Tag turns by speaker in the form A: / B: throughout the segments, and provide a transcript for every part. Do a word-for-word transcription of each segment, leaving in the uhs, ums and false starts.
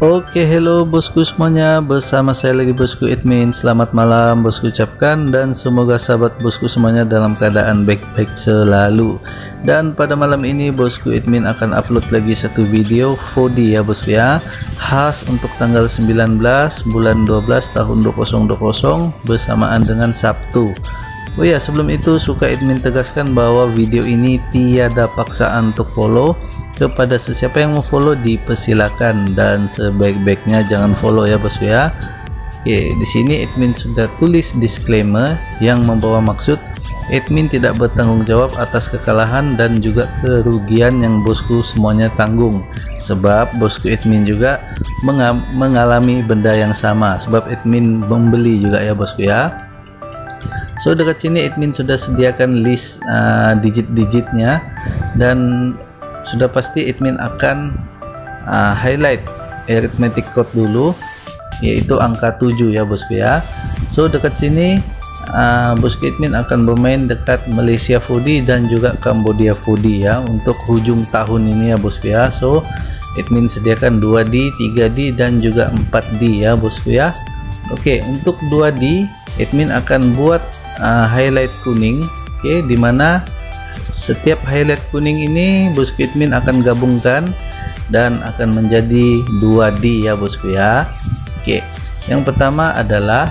A: Oke, hello bosku semuanya, bersama saya lagi bosku admin. Selamat malam bosku ucapkan, dan semoga sahabat bosku semuanya dalam keadaan baik-baik selalu. Dan pada malam ini bosku admin akan upload lagi satu video empat D ya bosku ya, khas untuk tanggal sembilan belas bulan dua belas tahun dua ribu dua puluh bersamaan dengan Sabtu. Oh ya, sebelum itu suka admin tegaskan bahwa video ini tiada paksaan untuk follow. Kepada sesiapa yang mau follow dipersilakan, dan sebaik-baiknya jangan follow ya bosku ya. Oke, di sini admin sudah tulis disclaimer yang membawa maksud admin tidak bertanggung jawab atas kekalahan dan juga kerugian yang bosku semuanya tanggung, sebab bosku admin juga mengalami benda yang sama, sebab admin membeli juga ya bosku ya. So dekat sini admin sudah sediakan list uh, digit-digitnya, dan sudah pasti admin akan uh, highlight arithmetic code dulu, yaitu angka tujuh ya bosku ya. So dekat sini uh, bosku admin akan bermain dekat Malaysia empat D dan juga Cambodia empat D ya, untuk hujung tahun ini ya bosku ya. So admin sediakan dua D, tiga D dan juga empat D ya bosku ya. Oke, untuk dua D admin akan buat uh, highlight kuning, oke, dimana setiap highlight kuning ini bosku admin akan gabungkan dan akan menjadi dua D ya bosku ya. Oke, yang pertama adalah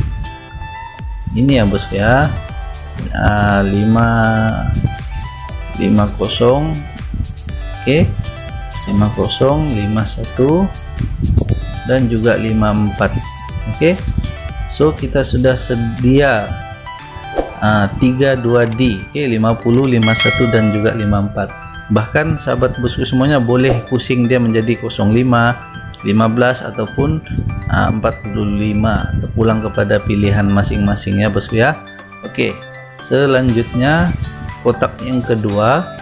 A: ini ya bosku ya, uh, lima lima kosong, oke, lima kosong, lima satu dan juga lima empat. Oke, so kita sudah sedia Uh, tiga dua D, oke, lima puluh, lima puluh satu dan juga lima puluh empat. Bahkan sahabat bosku semuanya boleh pusing dia menjadi nol lima, lima belas ataupun uh, empat puluh lima, terpulang kepada pilihan masing-masing ya bosku ya. Oke, selanjutnya kotak yang kedua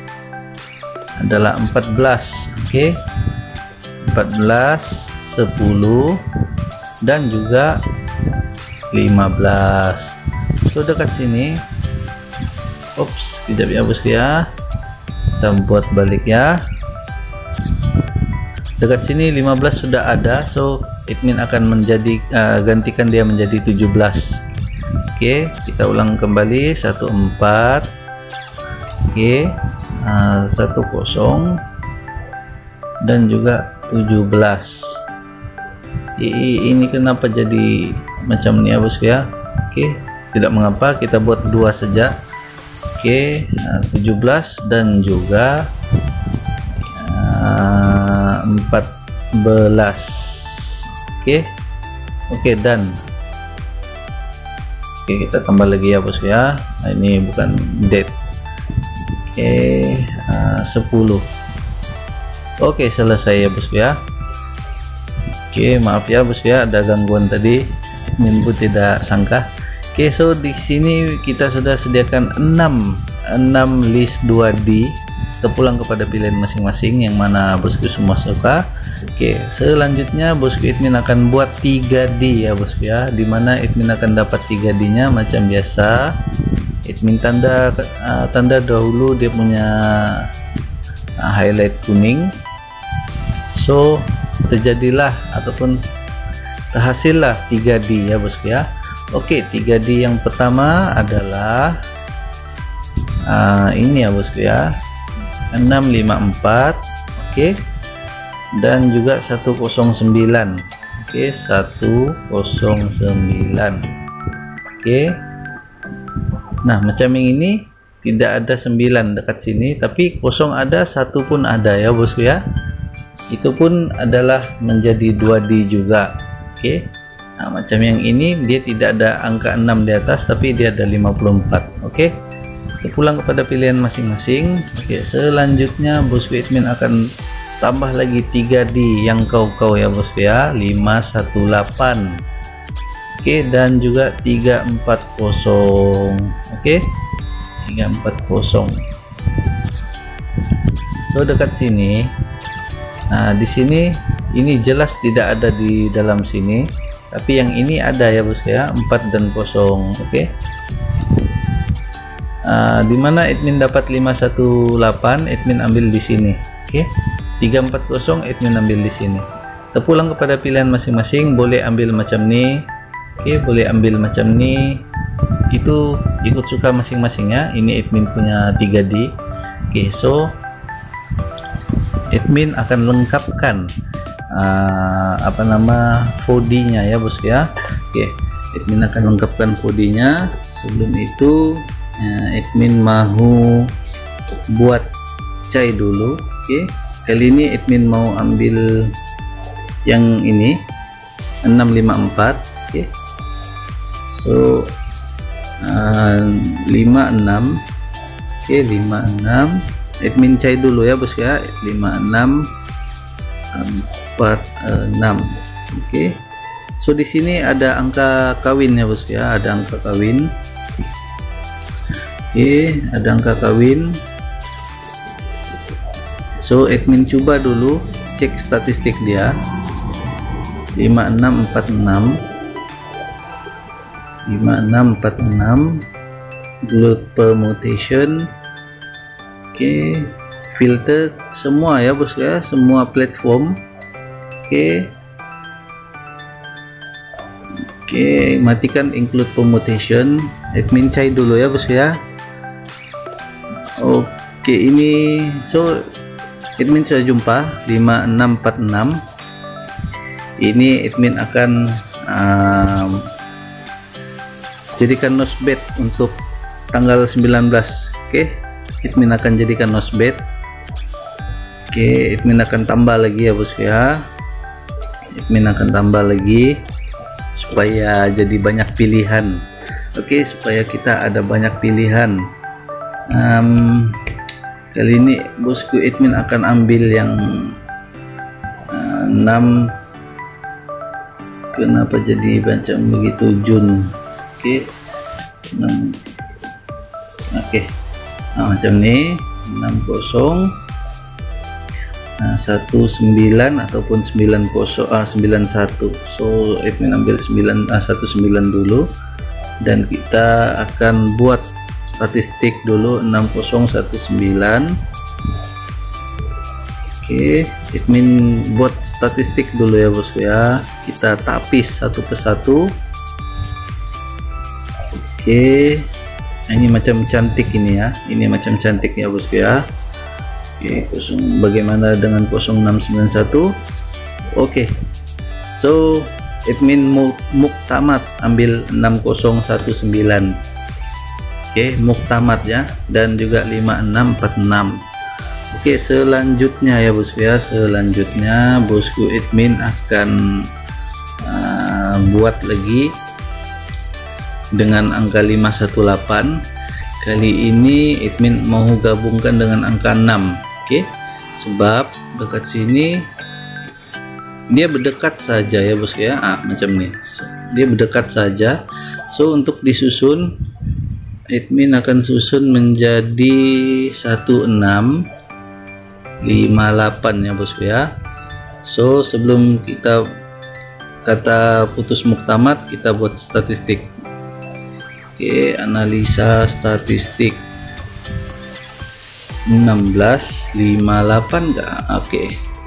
A: adalah empat belas, oke, empat belas, sepuluh dan juga lima belas. So dekat sini, ops, kejap ya bosku ya, kita buat balik ya. Dekat sini lima belas sudah ada, so admin akan menjadi uh, gantikan dia menjadi tujuh belas. Oke, kita ulang kembali, satu empat, oke, uh, satu kosong dan juga tujuh belas. Ini kenapa jadi macam ini ya bosku ya? Oke, tidak mengapa, kita buat dua saja. Oke, nah, tujuh belas dan juga uh, empat belas. Oke, oke, dan oke, kita tambah lagi ya bosku ya. Nah, ini bukan date. Oke, uh, sepuluh. Oke, selesai ya bosku ya. Oke, maaf ya bosku ya, ada gangguan tadi, Minbu tidak sangka. Oke, so di sini kita sudah sediakan enam list dua D, terpulang kepada pilihan masing-masing yang mana bosku semua suka. Oke, selanjutnya bosku admin akan buat tiga D ya bosku ya, dimana admin akan dapat tiga D nya macam biasa. Admin tanda uh, tanda dahulu dia punya uh, highlight kuning, so terjadilah ataupun terhasillah tiga D ya bosku ya. Oke, tiga D yang pertama adalah uh, ini ya bosku ya, enam lima empat, oke, dan juga satu nol sembilan. Oke, satu nol sembilan. Oke, nah macam yang ini tidak ada sembilan dekat sini, tapi kosong ada, satu pun ada ya bosku ya, itu pun adalah menjadi dua D juga. Oke, nah macam yang ini dia tidak ada angka enam di atas, tapi dia ada lima puluh empat. Oke, kita pulang kepada pilihan masing-masing. Oke, selanjutnya bosku admin akan tambah lagi tiga D yang kau-kau ya bosku ya, lima satu delapan. Oke, dan juga tiga empat nol. Oke, tiga empat nol. So dekat sini, nah di sini ini jelas tidak ada di dalam sini, tapi yang ini ada ya bosku ya, empat dan kosong. Oke, uh, dimana admin dapat lima satu delapan, admin ambil di sini. Oke, tiga empat nol admin ambil di sini. kita pulang kepada pilihan masing-masing, boleh ambil macam ni, oke, boleh ambil macam ni, itu ikut suka masing-masing ya. Ini admin punya tiga D. Oke, so admin akan lengkapkan uh, apa nama empat D-nya ya bosku ya. Oke, admin akan lengkapkan empat D-nya. Sebelum itu uh, admin mau buat cai dulu. Oke, kali ini admin mau ambil yang ini enam lima empat. Oke, so uh, lima enam. Oke, lima enam. Admin cai dulu ya bos ya. lima enam empat enam. Oke, so di sini ada angka kawin ya bos ya, ada angka kawin. Oke, ada angka kawin. So admin coba dulu cek statistik dia. lima enam empat enam, lima enam empat enam, glute permutation. Oke, filter semua ya bos ya, semua platform. Oke, oke, matikan include permutation. Admin cai dulu ya bos ya. Oke, ini so admin sudah jumpa lima enam empat enam. Ini admin akan um, jadikan nosebed untuk tanggal sembilan belas. Oke, admin akan jadikan nosebed. Oke, admin akan tambah lagi ya bos ya. Admin akan tambah lagi supaya jadi banyak pilihan. Oke, supaya kita ada banyak pilihan. Um, kali ini bosku admin akan ambil yang uh, enam. Kenapa jadi macam begitu Jun? Oke, enam. Oke, nah, macam ini enam puluh, nah, satu sembilan ataupun sembilan puluh, ah, sembilan satu. So admin ambil sembilan, ah, satu sembilan dulu, dan kita akan buat statistik dulu enam puluh satu sembilan. Oke, admin buat statistik dulu ya bos ya. Kita tapis satu persatu. Oke, nah, ini macam cantik ini ya. Ini macam cantik ya bos ya. Oke, kosong, bagaimana dengan nol enam sembilan satu? Oke, so admin muktamad ambil enam nol satu sembilan. Oke, muktamad ya, dan juga lima enam empat enam. Oke, selanjutnya ya bosku ya, selanjutnya bosku admin akan uh, buat lagi dengan angka lima satu delapan. Kali ini admin mau gabungkan dengan angka enam. Oke, sebab dekat sini dia berdekat saja ya bosku ya. Ah, macam ini, dia berdekat saja. So untuk disusun, admin akan susun menjadi satu enam lima delapan ya bosku ya. So sebelum kita kata putus muktamad, kita buat statistik. Oke, analisa statistik enam belas lima delapan enggak? Oke,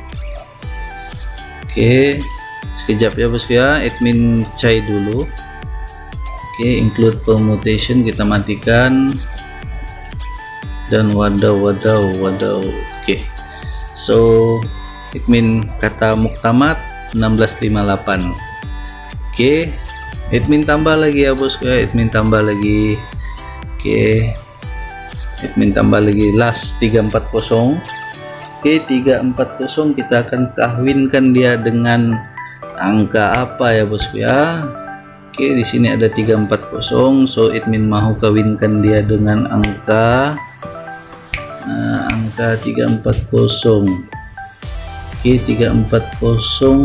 A: oke, sekejap ya bosku ya, admin cai dulu. Oke, include permutation kita matikan, dan wadaw wadaw wadaw. Oke, so admin kata muktamad enam belas lima delapan. Oke, admin tambah lagi ya bosku ya, admin tambah lagi. Oke, admin tambah lagi last tiga empat nol. Oke, tiga empat nol kita akan kawinkan dia dengan angka apa ya bosku ya. Oke, di sini ada tiga empat nol, so admin mau kawinkan dia dengan angka uh, angka tiga empat nol. Oke, tiga empat nol,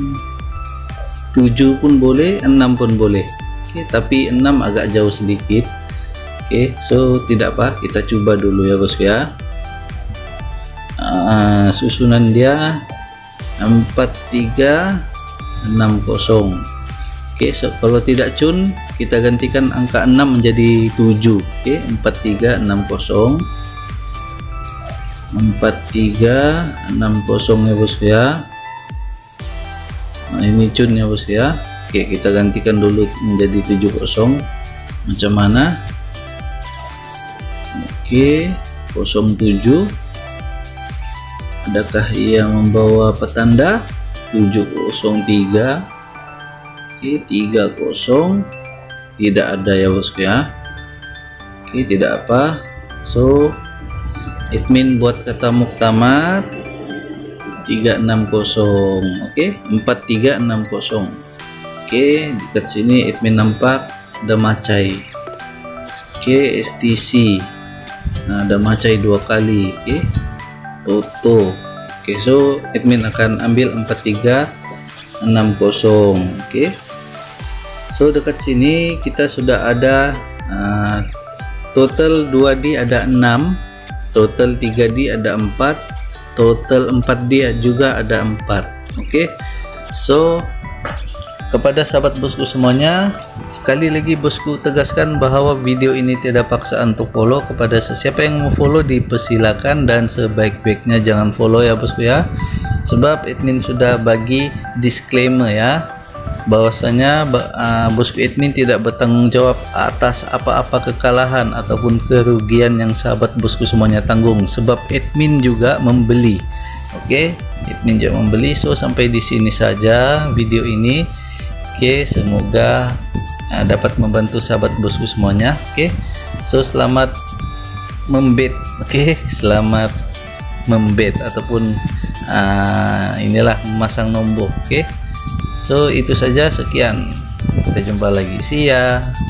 A: tujuh pun boleh, enam pun boleh. Oke, tapi enam agak jauh sedikit. Oke, so tidak apa, kita coba dulu ya bosku ya. Uh, susunan dia empat tiga enam nol. Oke, so kalau tidak cun, kita gantikan angka enam menjadi tujuh. Oke, empat tiga enam nol, empat tiga enam nol ya bosku ya. Nah, ini cun ya bos ya. Oke, kita gantikan dulu menjadi tujuh puluh. Macam mana? Oke, nol tujuh. Adakah ia membawa petanda? Tujuh nol tiga. Oke, tiga nol. Tidak ada ya bosku ya. Oke, tidak apa. So admin buat kata muktamar tiga enam nol. Oke, empat tiga enam nol. Oke, dekat sini admin nampak ada macai. Oke, S T C. Nah, ada macai dua kali. Oke, Toto. Oke, so admin akan ambil empat tiga enam nol. Oke, so dekat sini kita sudah ada uh, total dua D ada enam, total tiga D ada empat, total empat D juga ada empat. Oke, so kepada sahabat bosku semuanya, sekali lagi bosku tegaskan bahwa video ini tidak paksaan untuk follow. Kepada siapa yang mau follow dipersilakan, dan sebaik-baiknya jangan follow ya bosku ya, sebab admin sudah bagi disclaimer ya, bahwasanya uh, bosku admin tidak bertanggung jawab atas apa-apa kekalahan ataupun kerugian yang sahabat bosku semuanya tanggung, sebab admin juga membeli. Oke, admin juga membeli. So sampai di sini saja video ini. Oke, semoga uh, dapat membantu sahabat bosku semuanya. Oke, so selamat membet. Oke, selamat membet ataupun uh, inilah memasang nombor. Oke, so itu saja, sekian, kita jumpa lagi, see ya.